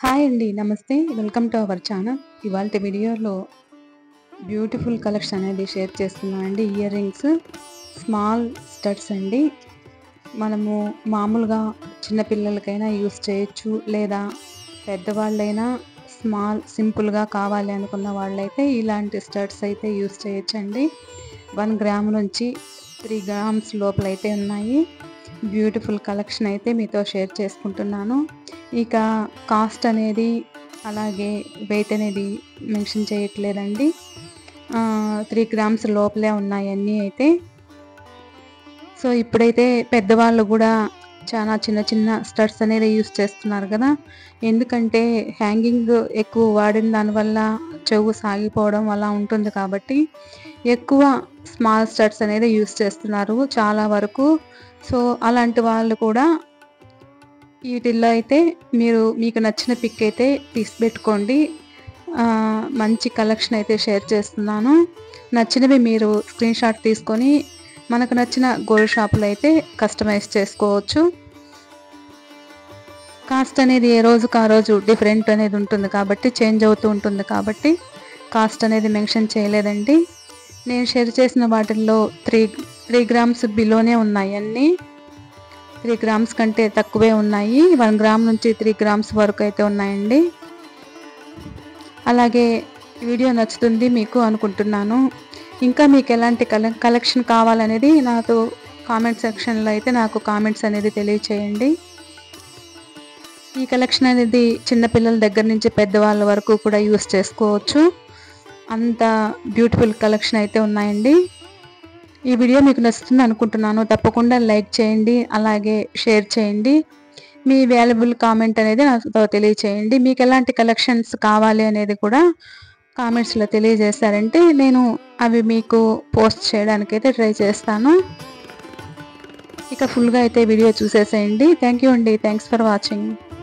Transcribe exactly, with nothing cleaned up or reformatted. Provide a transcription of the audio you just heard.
Hi అండి. నమస్తే. Welcome to our channel. ఇవాల్టి వీడియోలో బ్యూటిఫుల్ కలెక్షన్ అనేది షేర్ చేస్తున్నా అండి. ఇయర్ రింగ్స్ స్మాల్ స్టడ్స్ అండి. మనము మామూలుగా చిన్నపిల్లలకైనా యూస్ చేయొచ్చు, లేదా పెద్దవాళ్ళైనా స్మాల్ సింపుల్గా కావాలి అనుకున్న వాళ్ళైతే ఇలాంటి స్టడ్స్ అయితే యూస్ చేయొచ్చండి. వన్ గ్రామ్ నుంచి త్రీ గ్రామ్స్ లోపలైతే ఉన్నాయి. బ్యూటిఫుల్ కలెక్షన్ అయితే మీతో షేర్ చేసుకుంటున్నాను. ఇక కాస్ట్ అనేది అలాగే వెయిట్ అనేది మెన్షన్ చేయట్లేదండి. త్రీ గ్రామ్స్ లోపలే ఉన్నాయి అన్నీ అయితే. సో ఇప్పుడైతే పెద్దవాళ్ళు కూడా చాలా చిన్న చిన్న స్టడ్స్ అనేది యూస్ చేస్తున్నారు కదా. ఎందుకంటే హ్యాంగింగ్ ఎక్కువ వాడిన దానివల్ల చెవు సాగిపోవడం అలా ఉంటుంది కాబట్టి ఎక్కువ స్మాల్ స్టడ్స్ అనేది యూస్ చేస్తున్నారు చాలా వరకు. సో అలాంటి వాళ్ళు కూడా వీటిల్లో అయితే మీరు మీకు నచ్చిన పిక్ అయితే తీసి పెట్టుకోండి. మంచి కలెక్షన్ అయితే షేర్ చేస్తున్నాను. నచ్చినవి మీరు స్క్రీన్ షాట్ తీసుకొని మనకు నచ్చిన గోల్డ్ షాపులో అయితే కస్టమైజ్ చేసుకోవచ్చు. కాస్ట్ అనేది ఏ రోజుకు ఆ రోజు డిఫరెంట్ అనేది ఉంటుంది కాబట్టి చేంజ్ అవుతూ ఉంటుంది కాబట్టి కాస్ట్ అనేది మెన్షన్ చేయలేదండి. నేను షేర్ చేసిన వాటిల్లో త్రీ త్రీ గ్రామ్స్ బిలోనే ఉన్నాయి అన్నీ. త్రీ గ్రామ్స్ కంటే తక్కువే ఉన్నాయి. వన్ గ్రామ్ నుంచి త్రీ గ్రామ్స్ వరకు అయితే ఉన్నాయండి. అలాగే వీడియో నచ్చుతుంది మీకు అనుకుంటున్నాను. ఇంకా మీకు ఎలాంటి కలె కలెక్షన్ కావాలనేది నాకు కామెంట్ సెక్షన్లో అయితే నాకు కామెంట్స్ అనేది తెలియచేయండి. ఈ కలెక్షన్ అనేది చిన్నపిల్లల దగ్గర నుంచి పెద్దవాళ్ళ వరకు కూడా యూస్ చేసుకోవచ్చు. అంత బ్యూటిఫుల్ కలెక్షన్ అయితే ఉన్నాయండి. ఈ వీడియో మీకు నచ్చుతుంది అనుకుంటున్నాను. తప్పకుండా లైక్ చేయండి, అలాగే షేర్ చేయండి. మీ వాల్యుబుల్ కామెంట్ అనేది నాకు తెలియచేయండి. మీకు ఎలాంటి కలెక్షన్స్ కావాలి అనేది కూడా కామెంట్స్లో తెలియజేశారంటే నేను అవి మీకు పోస్ట్ చేయడానికి అయితే ట్రై చేస్తాను. ఇక ఫుల్గా అయితే వీడియో చూసేసేయండి. థ్యాంక్ యూ అండి. Thanks for watching.